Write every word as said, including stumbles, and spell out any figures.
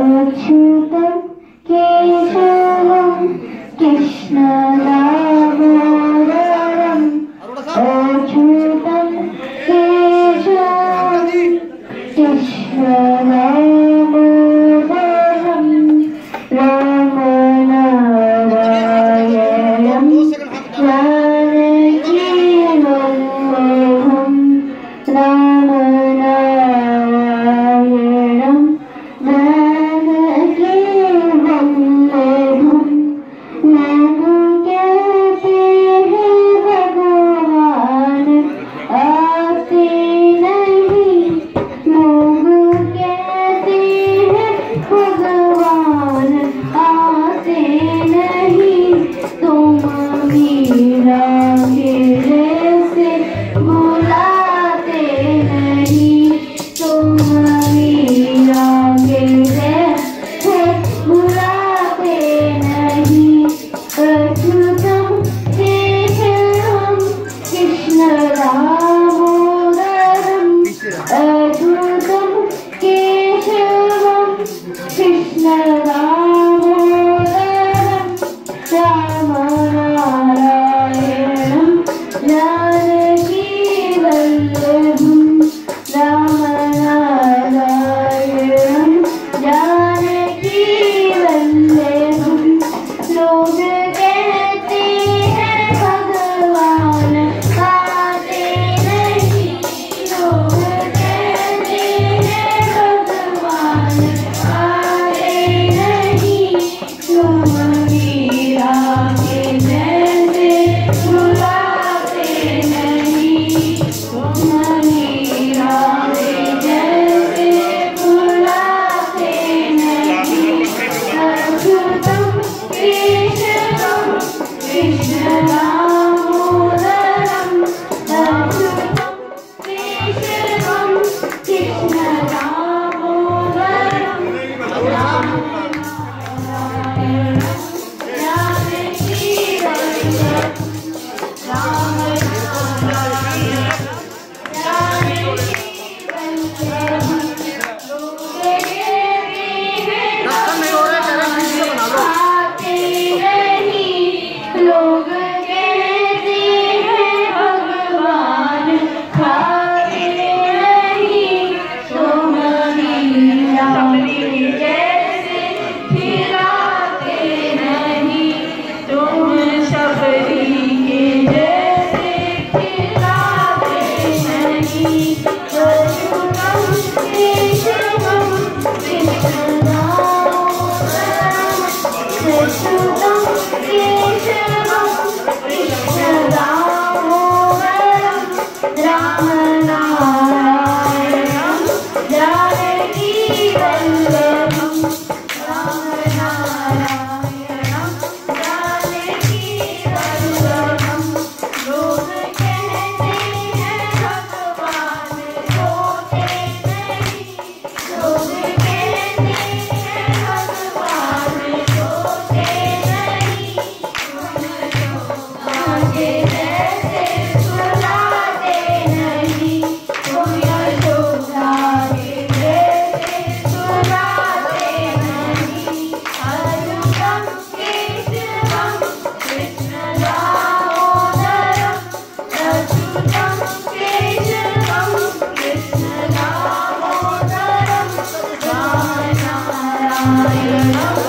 अच्युतं केशवं कृष्ण दामोदरम् अच्युतं केशवं कृष्ण दामोदरम् रामनारायणं जानकी वल्लभं रामनारायणं जानकी वल्लभं नानु कहते हैं भगवान आते नहीं लोग कहते हैं भगवान आते नहीं तुम मीरा के जैसे बुलाते नहीं तुम मीरा के जैसे बुलाते नहीं अच्युतं केशवं कृष्ण दामोदरम् अच्युतं केशवं कृष्ण दामोदरम् रामनारायणं जानकी वल्लभं रामनारायणं जानकी वल्लभं लोग कहते हैं भगवान आते नहीं लोग कहते हैं भगवान आते नहीं तुम मीरा के जैसे बुलाते नहीं तुम मीरा के जैसे बुलाते नहीं अच्युतं केशवं कृष्ण दामोदरम् अच्युतं केशवं कृष्ण दामोदरम् रामनारायणं जानकी वल्लभं रामनारायणं जानकी वल्लभं लोग कहते हैं आते नहीं लोग कहते हैं भगवान खाते नहीं तुम मीरा के जैसे खिलाते नहीं तुम शबरी के जैसे खिलाते नहीं अच्युतं केशवं कृष्ण दामोदरम् अच्युतं केशवं कृष्ण दामोदरम् रामनारायणं जानकी वल्लभं रामनारायणं जानकी वल्लभं लोग कहते हैं भगवान होते नहीं लोग कहते हैं भगवान होते नहीं तुम आगे जैसे बुलाते नहीं तुम यशोदा के जैसे बुलाते नहीं अच्युतं केशवं कृष्ण दामोदरम् अच्युतं केशवं कृष्ण दामोदरम् रामनारायणं